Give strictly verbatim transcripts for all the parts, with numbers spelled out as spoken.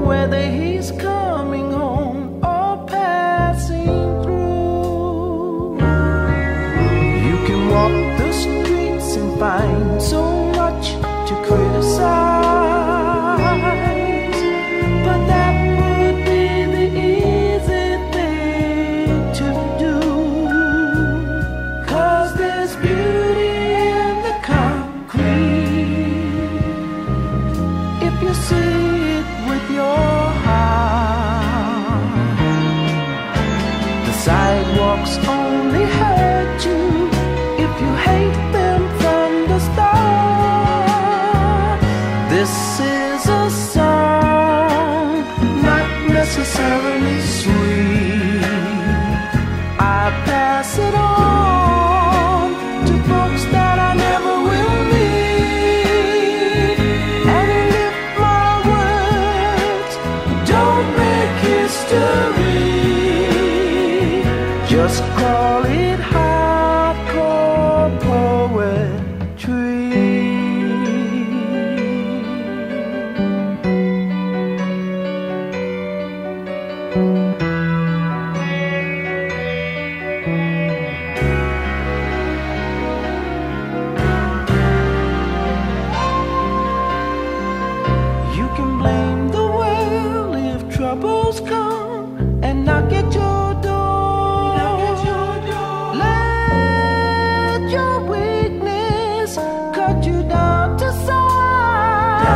whether he's coming home or passing through. You can walk the streets and find so much to criticize, but that would be the easy thing to do. 'Cause there's beauty in the concrete if you see it with your heart. The sidewalks only hurt you if you hate them from the start. This is a song, not necessarily sweet. I pass it on to folks that I never will meet, and if my words don't make history, just call it hardcore poetry. You can blame the world if troubles come and knock at your door. Let your weakness cut you down to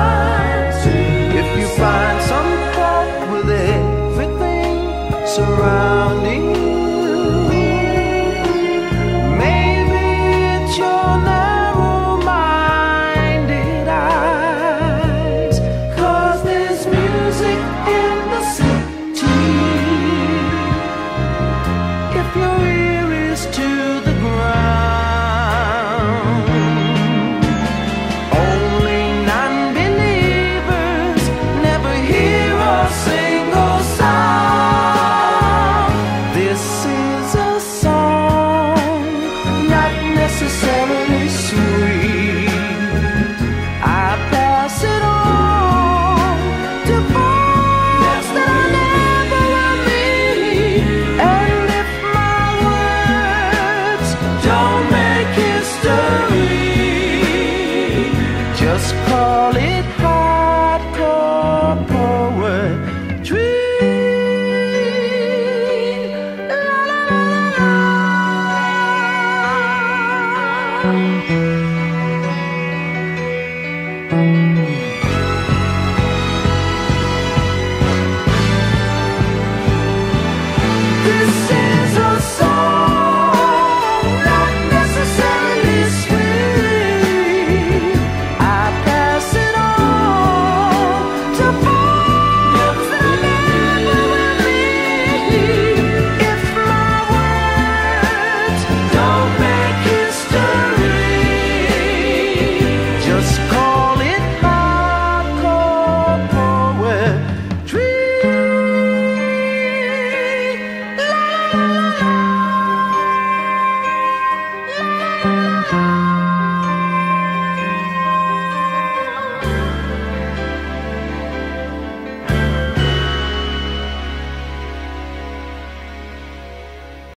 size. If you find some fault with everything surrounding